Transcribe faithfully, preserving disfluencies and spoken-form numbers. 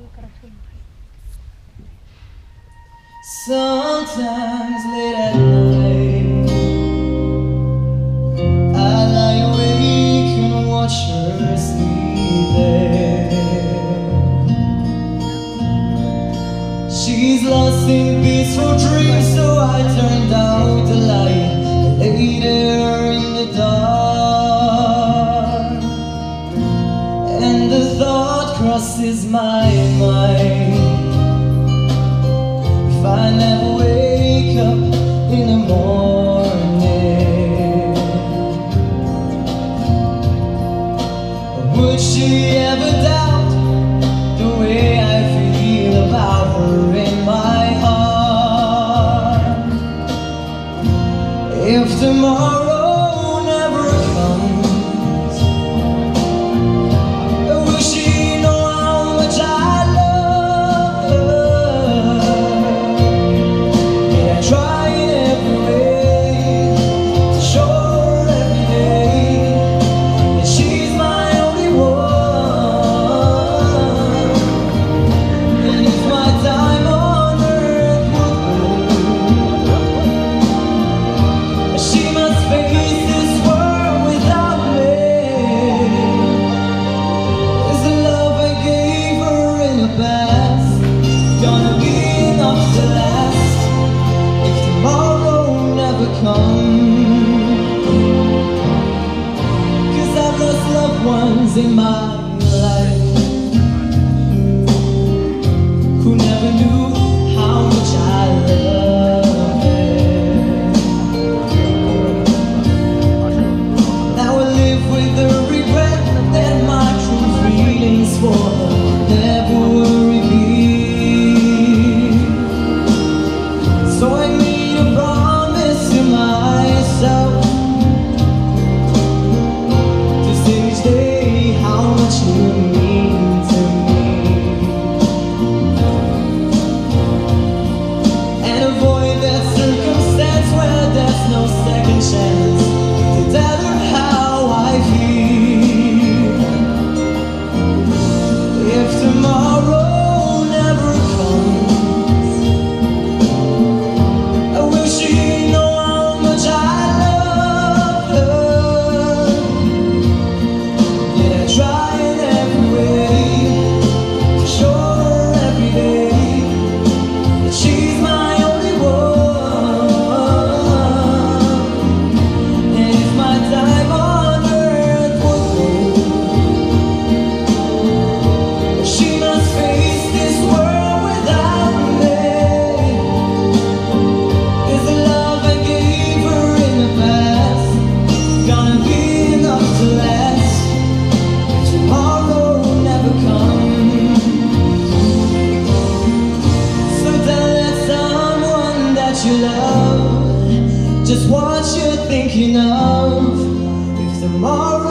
Sometimes late at night I lie awake and watch her sleep there. She's lost in peaceful dreams, so I turned out the light, laid her in the dark, and the thought crosses my mind: if I never wake up in the morning, would she ever doubt the way I feel about her in my heart? If tomorrow never comes, will she know how much I love her? Try in every way to show her every day that she's my only one. And if my time on earth would go, she must face this world without me. Is the love I gave her in the past gonna be enough to last if tomorrow never comes? 'Cause I've lost loved ones in my life who never knew how much I loved them. Now I live with the regret that my true feelings for her never were revealed. So I made a promise to myself to say each day how much you mean to me, and avoid that circumstance where there's no second chance to tell her how I feel. If tomorrow never comes, will she know how much I love her? Did I try in every way to show her every day that she's my only one? And if my time on earth would go, she must face this world without me. Is the love I gave her in the past gonna be enough to last if tomorrow never comes? So tell that someone that you love just what you're thinking of if tomorrow